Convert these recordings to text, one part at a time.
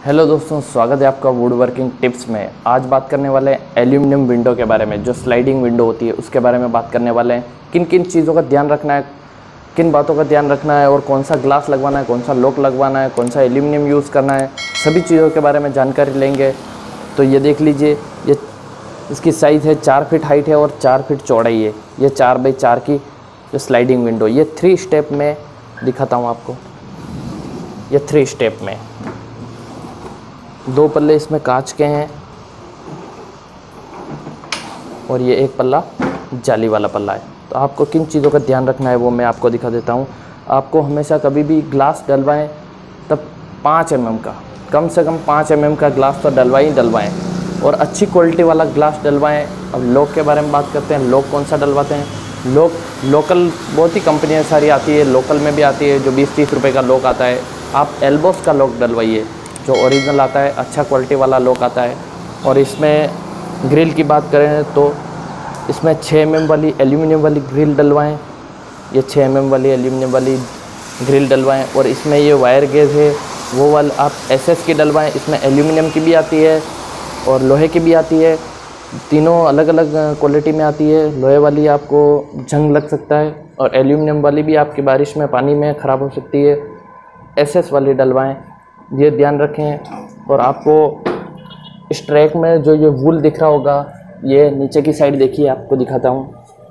Hello दोस्तों, स्वागत है आपका वुड वर्किंग टिप्स में। आज बात करने वाले हैं एल्यूमिनियम विंडो के बारे में। जो स्लाइडिंग विंडो होती है उसके बारे में बात करने वाले हैं। किन किन चीज़ों का ध्यान रखना है, किन बातों का ध्यान रखना है और कौन सा ग्लास लगवाना है, कौन सा लॉक लगवाना है, कौन सा एल्यूमिनियम यूज़ करना है, सभी चीज़ों के बारे में जानकारी लेंगे। तो ये देख लीजिए, ये इसकी साइज़ है 4 फीट हाइट है और 4 फीट चौड़ाई है। ये 4x4 की जो स्लाइडिंग विंडो, ये 3 स्टेप में दिखाता हूँ आपको। ये 3 स्टेप में 2 पल्ले इसमें कांच के हैं और ये एक पल्ला जाली वाला पल्ला है। तो आपको किन चीज़ों का ध्यान रखना है वो मैं आपको दिखा देता हूँ। आपको हमेशा कभी भी ग्लास डलवाएं तब 5 mm का, कम से कम 5 mm का ग्लास तो डलवाएं और अच्छी क्वालिटी वाला ग्लास डलवाएं। अब लॉक के बारे में बात करते हैं। लॉक कौन सा डलवाते हैं? लोकल बहुत ही कंपनियाँ सारी आती है, लोकल में भी आती है जो 20-30 रुपये का लॉक आता है। आप एल्बोस का लॉक डलवाइए जो ओरिजिनल आता है, अच्छा क्वालिटी वाला लॉक आता है। और इसमें ग्रिल की बात करें तो इसमें 6 mm वाली एल्यूमिनियम वाली ग्रिल डलवाएं। ये 6 mm वाली एल्यूमिनियम वाली ग्रिल डलवाएं। और इसमें ये वायर गेज है वो वाला आप SS की डलवाएं। इसमें एल्यूमिनियम की भी आती है और लोहे की भी आती है, तीनों अलग अलग क्वालिटी में आती है। लोहे वाली आपको जंग लग सकता है और एल्यूमिनियम वाली भी आपकी बारिश में, पानी में ख़राब हो सकती है। SS वाली डलवाएं, ये ध्यान रखें। और आपको इस ट्रैक में जो ये वूल दिख रहा होगा, ये नीचे की साइड देखिए, आपको दिखाता हूँ।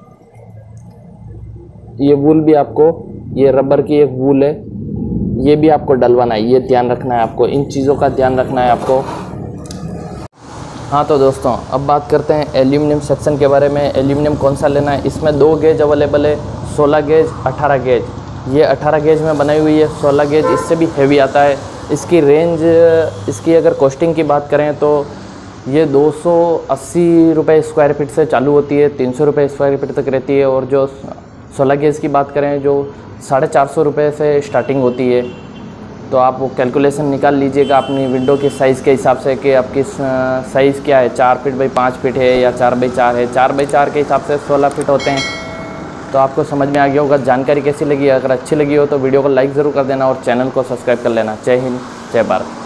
ये वूल भी आपको, ये रबर की एक वूल है, ये भी आपको डलवाना है। ये ध्यान रखना है आपको, इन चीज़ों का ध्यान रखना है आपको। हाँ तो दोस्तों, अब बात करते हैं एल्यूमिनियम सेक्शन के बारे में। एल्यूमिनियम कौन सा लेना है? इसमें 2 गेज अवेलेबल है, 16 गेज, 18 गेज। ये 18 गेज में बनाई हुई है, 16 गेज इससे भी हैवी आता है। इसकी रेंज, इसकी अगर कॉस्टिंग की बात करें तो ये 280 रुपये स्क्वायर फीट से चालू होती है, 300 रुपये स्क्वायर फीट तक रहती है। और जो 16 गेज की बात करें जो 450 रुपये से स्टार्टिंग होती है। तो आप वो कैलकुलेशन निकाल लीजिएगा अपनी विंडो की साइज़ के हिसाब से कि आपकी साइज़ क्या है, 4 फीट बाई 5 फीट है या 4x4 है। 4x4 के हिसाब से 16 फीट होते हैं। तो आपको समझ में आ गया होगा। जानकारी कैसी लगी? अगर अच्छी लगी हो तो वीडियो को लाइक ज़रूर कर देना और चैनल को सब्सक्राइब कर लेना। जय हिंद, जय भारत।